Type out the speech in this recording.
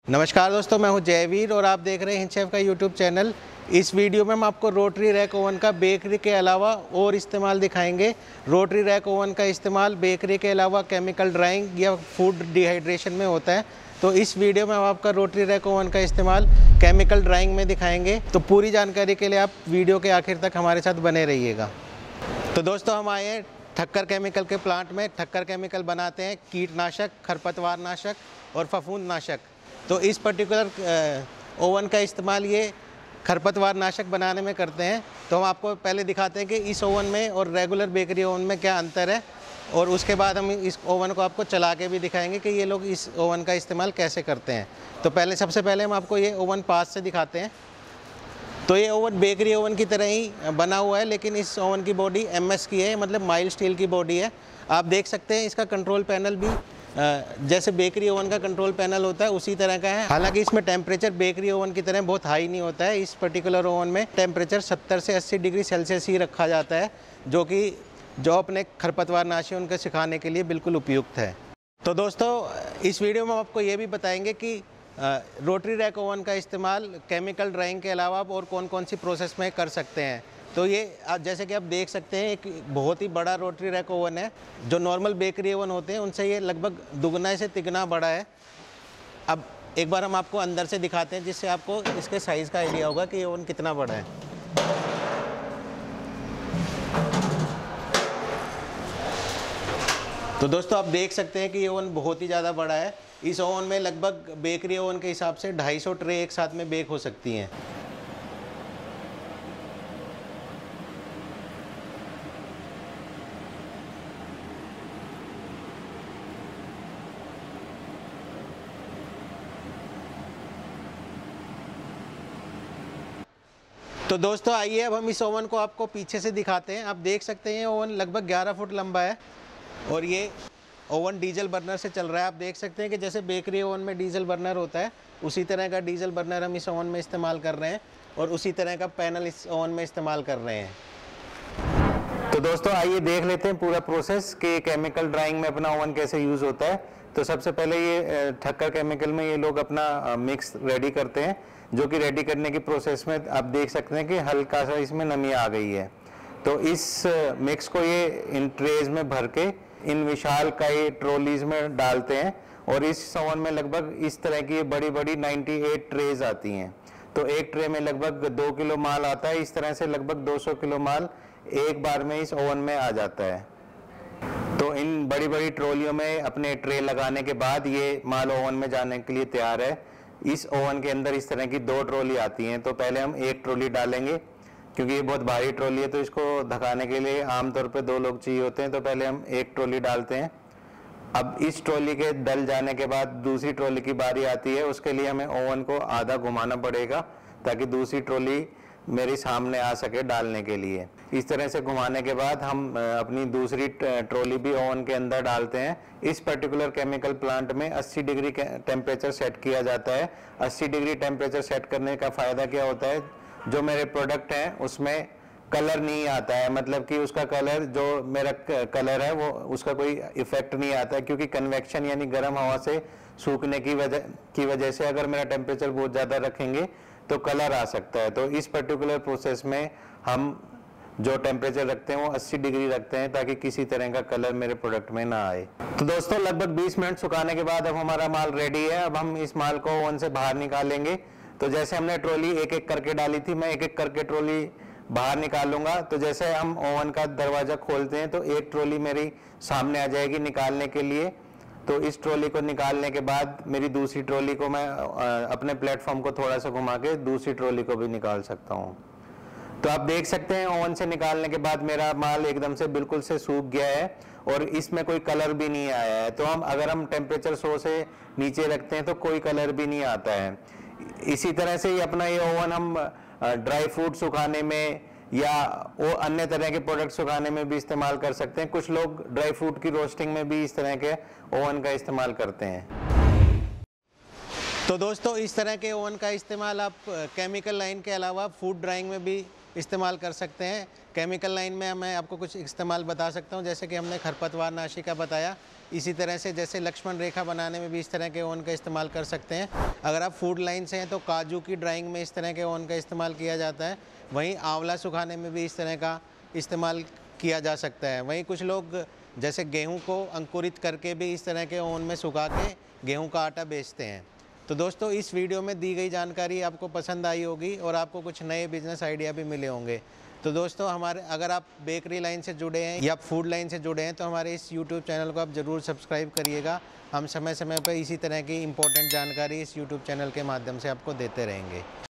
नमस्कार दोस्तों, मैं हूं जयवीर और आप देख रहे हैं हिंद शेफ का यूट्यूब चैनल। इस वीडियो में हम आपको रोटरी रैक ओवन का बेकरी के अलावा और इस्तेमाल दिखाएंगे। रोटरी रैक ओवन का इस्तेमाल बेकरी के अलावा केमिकल ड्राइंग या फूड डिहाइड्रेशन में होता है। तो इस वीडियो में हम आपका रोटरी रैक ओवन का इस्तेमाल केमिकल ड्राइंग में दिखाएंगे। तो पूरी जानकारी के लिए आप वीडियो के आखिर तक हमारे साथ बने रहिएगा। तो दोस्तों, हम आए हैं ठक्कर केमिकल के प्लांट में। ठक्कर केमिकल बनाते हैं कीटनाशक, खरपतवार नाशक और फफूंद नाशक। तो इस पर्टिकुलर ओवन का इस्तेमाल ये खरपतवार नाशक बनाने में करते हैं। तो हम आपको पहले दिखाते हैं कि इस ओवन में और रेगुलर बेकरी ओवन में क्या अंतर है, और उसके बाद हम इस ओवन को आपको चला के भी दिखाएंगे कि ये लोग इस ओवन का इस्तेमाल कैसे करते हैं। तो सबसे पहले हम आपको ये ओवन पास से दिखाते हैं। तो ये ओवन बेकरी ओवन की तरह ही बना हुआ है, लेकिन इस ओवन की बॉडी MS की है, मतलब माइल्ड स्टील की बॉडी है। आप देख सकते हैं इसका कंट्रोल पैनल भी जैसे बेकरी ओवन का कंट्रोल पैनल होता है उसी तरह का है। हालांकि इसमें टेम्परेचर बेकरी ओवन की तरह बहुत हाई नहीं होता है। इस पर्टिकुलर ओवन में टेम्परेचर 70 से 80 डिग्री सेल्सियस ही रखा जाता है, जो अपने खरपतवार नाशी उनको सिखाने के लिए बिल्कुल उपयुक्त है। तो दोस्तों, इस वीडियो में हम आपको ये भी बताएंगे कि रोटरी रैक ओवन का इस्तेमाल केमिकल ड्राइंग के अलावा आप और कौन कौन सी प्रोसेस में कर सकते हैं। तो ये जैसे कि आप देख सकते हैं, एक बहुत ही बड़ा रोटरी रैक ओवन है। जो नॉर्मल बेकरी ओवन होते हैं उनसे ये लगभग दुगना से तिगुना बड़ा है। अब एक बार हम आपको अंदर से दिखाते हैं, जिससे आपको इसके साइज़ का आइडिया होगा कि ये ओवन कितना बड़ा है। तो दोस्तों, आप देख सकते हैं कि ये ओवन बहुत ही ज़्यादा बड़ा है। इस ओवन में लगभग बेकरी ओवन के हिसाब से 250 ट्रे एक साथ में बेक हो सकती हैं। तो दोस्तों, आइए अब हम इस ओवन को आपको पीछे से दिखाते हैं। आप देख सकते हैं ओवन लगभग 11 फुट लंबा है और ये ओवन डीजल बर्नर से चल रहा है। आप देख सकते हैं कि जैसे बेकरी ओवन में डीजल बर्नर होता है, उसी तरह का डीजल बर्नर हम इस ओवन में इस्तेमाल कर रहे हैं और उसी तरह का पैनल इस ओवन में इस्तेमाल कर रहे हैं। तो दोस्तों, आइए देख लेते हैं पूरा प्रोसेस कि केमिकल ड्राइंग में अपना ओवन कैसे यूज़ होता है। तो सबसे पहले ये ठक्कर केमिकल में ये लोग अपना मिक्स रेडी करते हैं, जो कि रेडी करने की प्रोसेस में आप देख सकते हैं कि हल्का सा इसमें नमी आ गई है। तो इस मिक्स को ये इन ट्रेज में भर के इन विशाल कई ट्रॉलीज में डालते हैं और इस ओवन में लगभग इस तरह की बड़ी बड़ी 98 ट्रेज आती हैं। तो एक ट्रे में लगभग 2 किलो माल आता है। इस तरह से लगभग 200 किलो माल एक बार में इस ओवन में आ जाता है। तो इन बड़ी बड़ी ट्रॉलियों में अपने ट्रे लगाने के बाद ये माल ओवन में जाने के लिए तैयार है। इस ओवन के अंदर इस तरह की 2 ट्रॉली आती हैं। तो पहले हम एक ट्रॉली डालेंगे, क्योंकि ये बहुत भारी ट्रॉली है, तो इसको धकाने के लिए आमतौर पे 2 लोग चाहिए होते हैं। तो पहले हम एक ट्रॉली डालते हैं। अब इस ट्रॉली के डल जाने के बाद दूसरी ट्रॉली की बारी आती है। उसके लिए हमें ओवन को आधा घुमाना पड़ेगा ताकि दूसरी ट्रॉली मेरे सामने आ सके डालने के लिए। इस तरह से घुमाने के बाद हम अपनी दूसरी ट्रॉली भी ओवन के अंदर डालते हैं। इस पर्टिकुलर केमिकल प्लांट में 80 डिग्री टेम्परेचर सेट किया जाता है। 80 डिग्री टेम्परेचर सेट करने का फ़ायदा क्या होता है, जो मेरे प्रोडक्ट हैं उसमें कलर नहीं आता है, मतलब कि उसका कलर जो मेरा कलर है वो उसका कोई इफेक्ट नहीं आता है, क्योंकि कन्वेक्शन यानी गर्म हवा से सूखने की वजह से अगर मेरा टेम्परेचर बहुत ज़्यादा रखेंगे तो कलर आ सकता है। तो इस पर्टिकुलर प्रोसेस में हम जो टेम्परेचर रखते हैं वो 80 डिग्री रखते हैं, ताकि किसी तरह का कलर मेरे प्रोडक्ट में ना आए। तो दोस्तों, लगभग 20 मिनट सुखाने के बाद अब हमारा माल रेडी है। अब हम इस माल को ओवन से बाहर निकालेंगे। तो जैसे हमने ट्रॉली एक एक करके डाली थी, मैं एक एक करके ट्रॉली बाहर निकालूंगा। तो जैसे हम ओवन का दरवाजा खोलते हैं तो एक ट्रॉली मेरी सामने आ जाएगी निकालने के लिए। तो इस ट्रॉली को निकालने के बाद मेरी दूसरी ट्रॉली को मैं अपने प्लेटफॉर्म को थोड़ा सा घुमा के दूसरी ट्रॉली को भी निकाल सकता हूँ। तो आप देख सकते हैं ओवन से निकालने के बाद मेरा माल एकदम से बिल्कुल से सूख गया है और इसमें कोई कलर भी नहीं आया है। तो अगर हम टेम्परेचर 100 से नीचे रखते हैं तो कोई कलर भी नहीं आता है। इसी तरह से ही अपना ये ओवन हम ड्राई फ्रूट सुखाने में या वो अन्य तरह के प्रोडक्ट सुखाने में भी इस्तेमाल कर सकते हैं। कुछ लोग ड्राई फ्रूट की रोस्टिंग में भी इस तरह के ओवन का इस्तेमाल करते हैं। तो दोस्तों, इस तरह के ओवन का इस्तेमाल आप केमिकल लाइन के अलावा फूड ड्राइंग में भी इस्तेमाल कर सकते हैं। केमिकल लाइन में मैं आपको कुछ इस्तेमाल बता सकता हूं, जैसे कि हमने खरपतवार नाशी का बताया। इसी तरह से जैसे लक्ष्मण रेखा बनाने में भी इस तरह के ओवन का इस्तेमाल कर सकते हैं। अगर आप फूड लाइन से हैं तो काजू की ड्राइंग में इस तरह के ओवन का इस्तेमाल किया जाता है। वहीं आंवला सुखाने में भी इस तरह का इस्तेमाल किया जा सकता है। वहीं कुछ लोग जैसे गेहूं को अंकुरित करके भी इस तरह के ओवन में सुखा के गेहूं का आटा बेचते हैं। तो दोस्तों, इस वीडियो में दी गई जानकारी आपको पसंद आई होगी और आपको कुछ नए बिजनेस आइडिया भी मिले होंगे। तो दोस्तों, अगर आप बेकरी लाइन से जुड़े हैं या फूड लाइन से जुड़े हैं तो हमारे इस यूट्यूब चैनल को आप ज़रूर सब्सक्राइब करिएगा। हम समय समय पर इसी तरह की इम्पोर्टेंट जानकारी इस यूट्यूब चैनल के माध्यम से आपको देते रहेंगे।